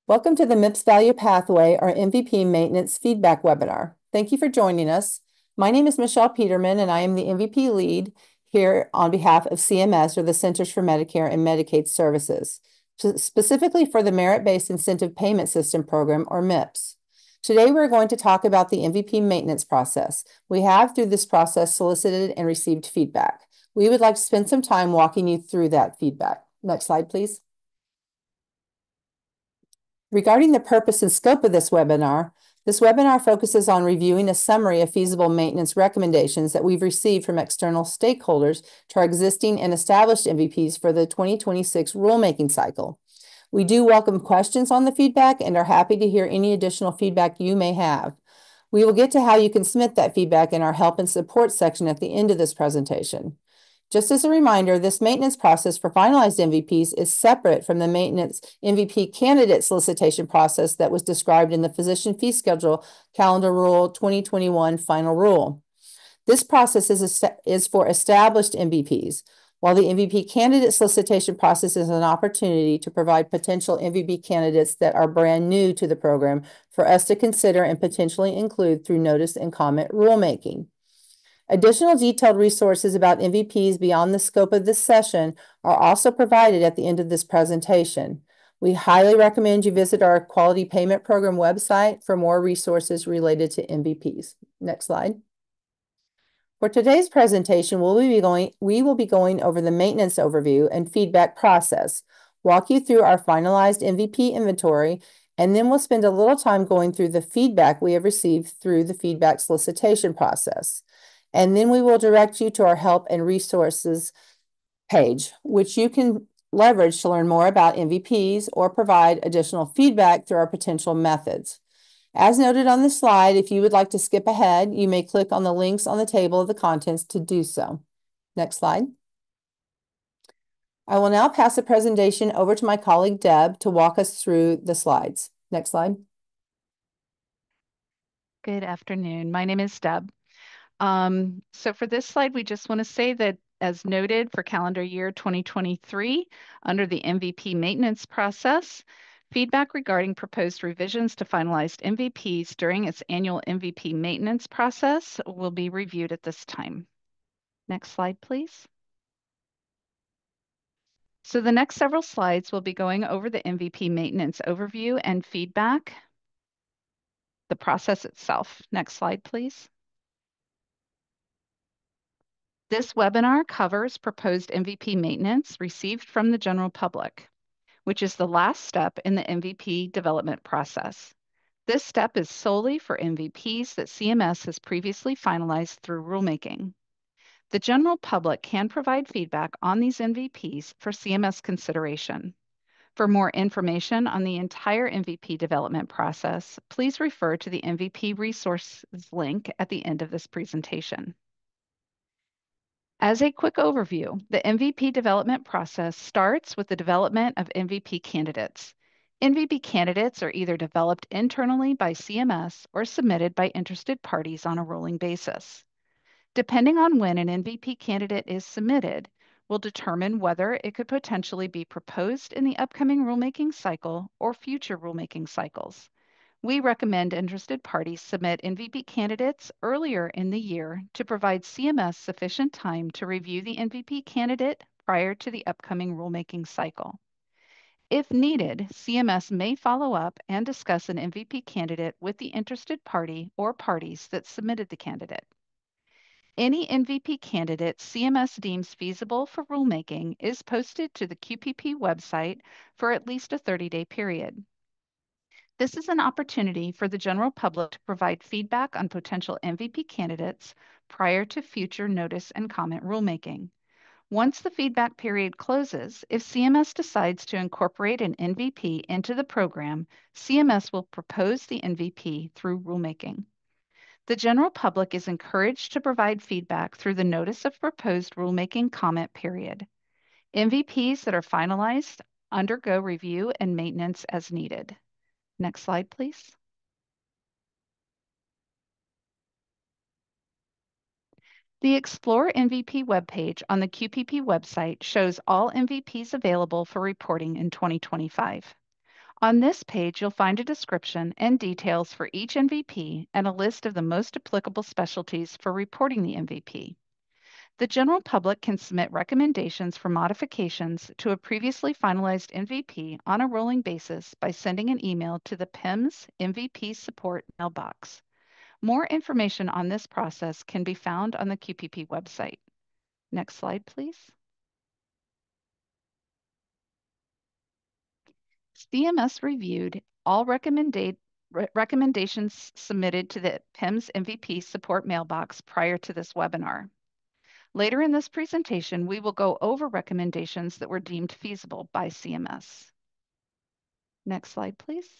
Welcome to the MIPS Value Pathway, or MVP Maintenance Feedback webinar. Thank you for joining us. My name is Michelle Peterman, and I am the MVP lead here on behalf of CMS, or the Centers for Medicare and Medicaid Services, specifically for the Merit-Based Incentive Payment System program, or MIPS. Today, we're going to talk about the MVP maintenance process. We have, through this process, solicited and received feedback. We would like to spend some time walking you through that feedback. Next slide, please. Regarding the purpose and scope of this webinar focuses on reviewing a summary of feasible maintenance recommendations that we've received from external stakeholders to our existing and established MVPs for the 2026 rulemaking cycle. We do welcome questions on the feedback and are happy to hear any additional feedback you may have. We will get to how you can submit that feedback in our help and support section at the end of this presentation. Just as a reminder, this maintenance process for finalized MVPs is separate from the maintenance MVP candidate solicitation process that was described in the Physician Fee Schedule Calendar Rule 2021 Final Rule. This process is for established MVPs, while the MVP candidate solicitation process is an opportunity to provide potential MVP candidates that are brand new to the program for us to consider and potentially include through notice and comment rulemaking. Additional detailed resources about MVPs beyond the scope of this session are also provided at the end of this presentation. We highly recommend you visit our Quality Payment Program website for more resources related to MVPs. Next slide. For today's presentation, we will be going over the maintenance overview and feedback process, walk you through our finalized MVP inventory, and then we'll spend a little time going through the feedback we have received through the feedback solicitation process. And then we will direct you to our help and resources page, which you can leverage to learn more about MVPs or provide additional feedback through our potential methods. As noted on the slide, if you would like to skip ahead, you may click on the links on the table of the contents to do so. Next slide. I will now pass the presentation over to my colleague Deb to walk us through the slides. Next slide. Good afternoon. My name is Deb. So for this slide, we just want to say that as noted for calendar year 2023, under the MVP maintenance process, feedback regarding proposed revisions to finalized MVPs during its annual MVP maintenance process will be reviewed at this time. Next slide, please. So the next several slides will be going over the MVP maintenance overview and feedback, the process itself. Next slide, please. This webinar covers proposed MVP maintenance received from the general public, which is the last step in the MVP development process. This step is solely for MVPs that CMS has previously finalized through rulemaking. The general public can provide feedback on these MVPs for CMS consideration. For more information on the entire MVP development process, please refer to the MVP resources link at the end of this presentation. As a quick overview, the MVP development process starts with the development of MVP candidates. MVP candidates are either developed internally by CMS or submitted by interested parties on a rolling basis. Depending on when an MVP candidate is submitted, will determine whether it could potentially be proposed in the upcoming rulemaking cycle or future rulemaking cycles. We recommend interested parties submit MVP candidates earlier in the year to provide CMS sufficient time to review the MVP candidate prior to the upcoming rulemaking cycle. If needed, CMS may follow up and discuss an MVP candidate with the interested party or parties that submitted the candidate. Any MVP candidate CMS deems feasible for rulemaking is posted to the QPP website for at least a 30-day period. This is an opportunity for the general public to provide feedback on potential MVP candidates prior to future notice and comment rulemaking. Once the feedback period closes, if CMS decides to incorporate an MVP into the program, CMS will propose the MVP through rulemaking. The general public is encouraged to provide feedback through the Notice of Proposed Rulemaking comment period. MVPs that are finalized undergo review and maintenance as needed. Next slide, please. The Explore MVP webpage on the QPP website shows all MVPs available for reporting in 2025. On this page, you'll find a description and details for each MVP and a list of the most applicable specialties for reporting the MVP. The general public can submit recommendations for modifications to a previously finalized MVP on a rolling basis by sending an email to the PIMS MVP support mailbox. More information on this process can be found on the QPP website. Next slide, please. CMS reviewed all recommendations submitted to the PIMS MVP support mailbox prior to this webinar. Later in this presentation, we will go over recommendations that were deemed feasible by CMS. Next slide, please.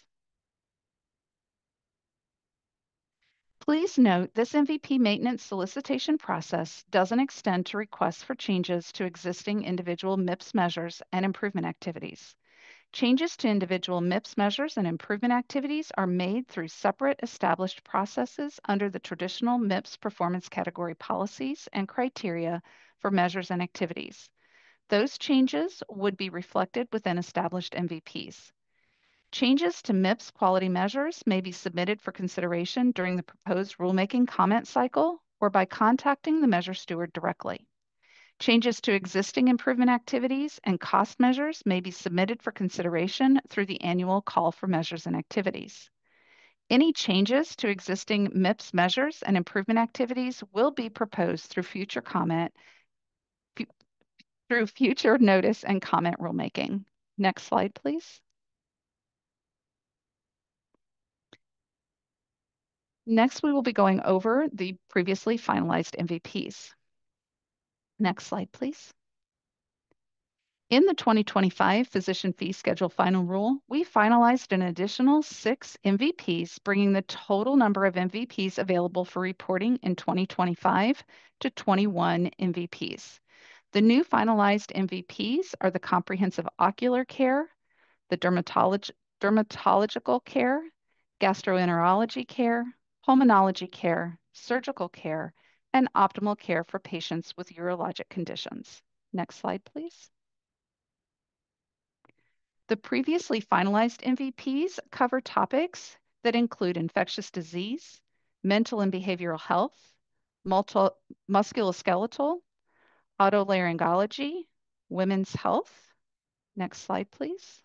Please note this MVP maintenance solicitation process doesn't extend to requests for changes to existing individual MIPS measures and improvement activities. Changes to individual MIPS measures and improvement activities are made through separate established processes under the traditional MIPS performance category policies and criteria for measures and activities. Those changes would be reflected within established MVPs. Changes to MIPS quality measures may be submitted for consideration during the proposed rulemaking comment cycle or by contacting the measure steward directly. Changes to existing improvement activities and cost measures may be submitted for consideration through the annual call for measures and activities. Any changes to existing MIPS measures and improvement activities will be proposed through future notice and comment rulemaking. Next slide, please. Next, we will be going over the previously finalized MVPs. Next slide, please. In the 2025 Physician Fee Schedule Final Rule, we finalized an additional 6 MVPs, bringing the total number of MVPs available for reporting in 2025 to 21 MVPs. The new finalized MVPs are the comprehensive ocular care, the dermatological care, gastroenterology care, pulmonology care, surgical care, and optimal care for patients with urologic conditions. Next slide, please. The previously finalized MVPs cover topics that include infectious disease, mental and behavioral health, musculoskeletal, otolaryngology, women's health. Next slide, please.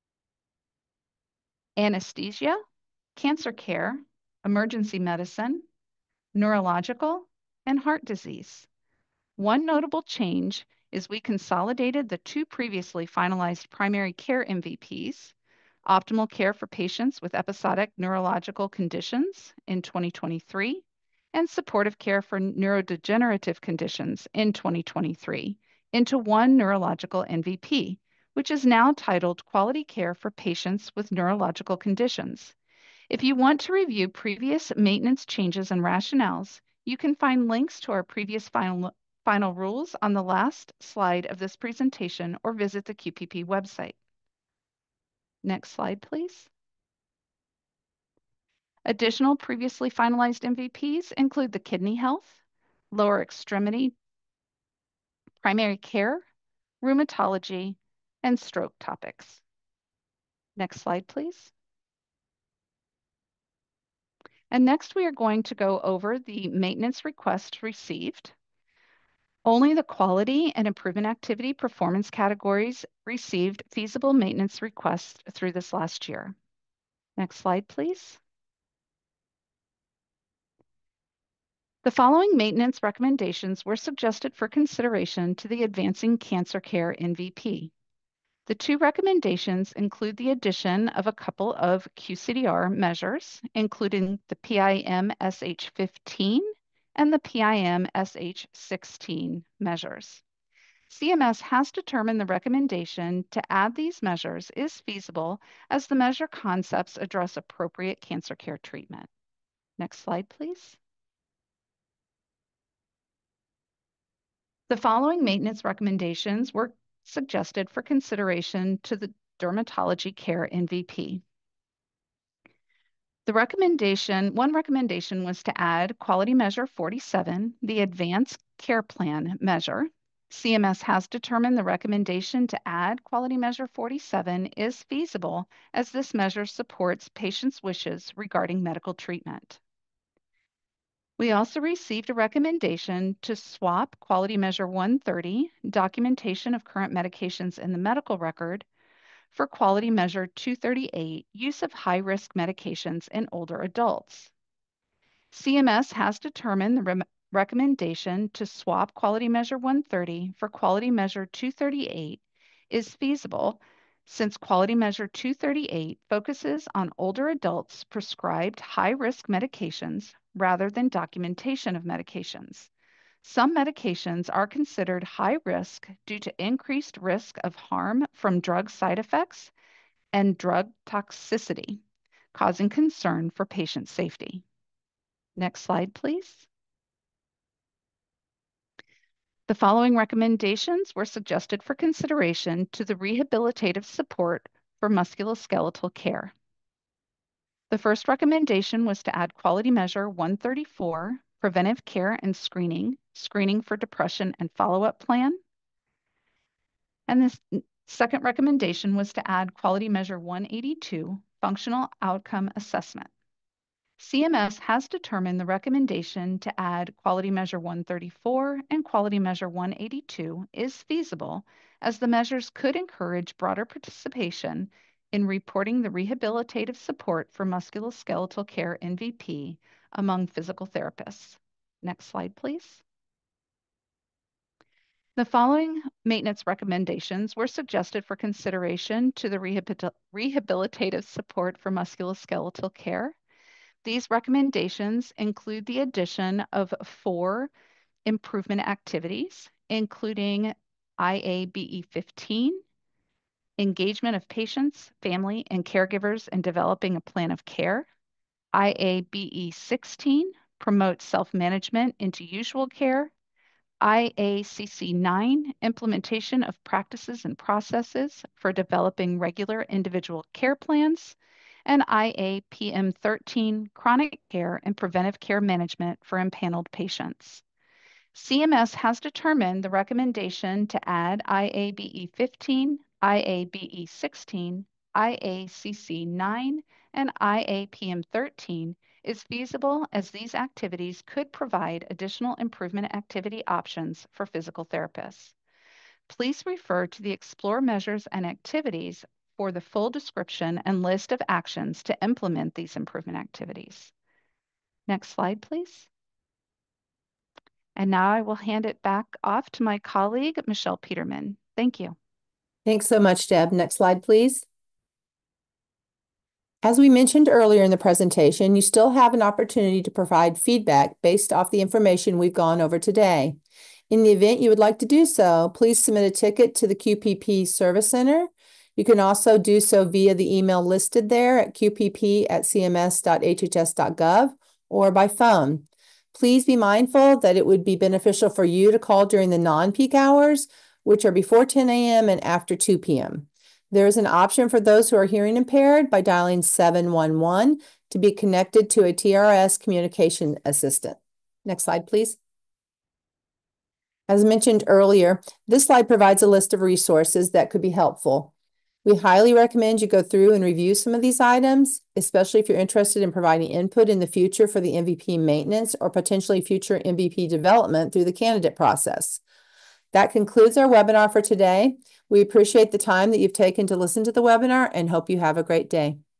Anesthesia, cancer care, emergency medicine, neurological, and heart disease. One notable change is we consolidated the 2 previously finalized primary care MVPs, optimal care for patients with episodic neurological conditions in 2023, and supportive care for neurodegenerative conditions in 2023, into one neurological MVP, which is now titled Quality Care for Patients with Neurological Conditions. If you want to review previous maintenance changes and rationales, you can find links to our previous final rules on the last slide of this presentation or visit the QPP website. Next slide, please. Additional previously finalized MVPs include the kidney health, lower extremity, primary care, rheumatology, and stroke topics. Next slide, please. And next, we are going to go over the maintenance requests received. Only the quality and improvement activity performance categories received feasible maintenance requests through this last year. Next slide, please. The following maintenance recommendations were suggested for consideration to the Advancing Cancer Care MVP. The 2 recommendations include the addition of a couple of QCDR measures, including the PIM-SH15 and the PIM-SH16 measures. CMS has determined the recommendation to add these measures is feasible as the measure concepts address appropriate cancer care treatment. Next slide, please. The following maintenance recommendations were suggested for consideration to the dermatology care MVP. One recommendation was to add quality measure 47, the advanced care plan measure. CMS has determined the recommendation to add quality measure 47 is feasible as this measure supports patients' wishes regarding medical treatment. We also received a recommendation to swap quality measure 130, documentation of current medications in the medical record, for quality measure 238, use of high-risk medications in older adults. CMS has determined the recommendation to swap quality measure 130 for quality measure 238 is feasible since quality measure 238 focuses on older adults prescribed high-risk medications rather than documentation of medications. Some medications are considered high risk due to increased risk of harm from drug side effects and drug toxicity, causing concern for patient safety. Next slide, please. The following recommendations were suggested for consideration to the rehabilitative support for musculoskeletal care. The first recommendation was to add quality measure 134, preventive care and screening, screening for depression and follow-up plan. And this second recommendation was to add quality measure 182, functional outcome assessment. CMS has determined the recommendation to add quality measure 134 and quality measure 182 is feasible as the measures could encourage broader participation in reporting the rehabilitative support for musculoskeletal care MVP among physical therapists. Next slide, please. The following maintenance recommendations were suggested for consideration to the rehabilitative support for musculoskeletal care. These recommendations include the addition of 4 improvement activities, including IABE 15, engagement of patients, family, and caregivers in developing a plan of care, IABE 16, promote self-management into usual care, IACC 9, implementation of practices and processes for developing regular individual care plans, and IAPM 13, chronic care and preventive care management for impaneled patients. CMS has determined the recommendation to add IABE 15, IABE 16, IACC 9, and IAPM 13 is feasible as these activities could provide additional improvement activity options for physical therapists. Please refer to the Explore measures and activities for the full description and list of actions to implement these improvement activities. Next slide, please. And now I will hand it back off to my colleague, Michelle Peterman. Thank you. Thanks so much, Deb. Next slide, please. As we mentioned earlier in the presentation, you still have an opportunity to provide feedback based off the information we've gone over today. In the event you would like to do so, please submit a ticket to the QPP Service Center. You can also do so via the email listed there at qpp@cms.hhs.gov or by phone. Please be mindful that it would be beneficial for you to call during the non-peak hours, which are before 10 a.m. and after 2 p.m. There is an option for those who are hearing impaired by dialing 711 to be connected to a TRS communication assistant. Next slide, please. As mentioned earlier, this slide provides a list of resources that could be helpful. We highly recommend you go through and review some of these items, especially if you're interested in providing input in the future for the MVP maintenance or potentially future MVP development through the candidate process. That concludes our webinar for today. We appreciate the time that you've taken to listen to the webinar and hope you have a great day.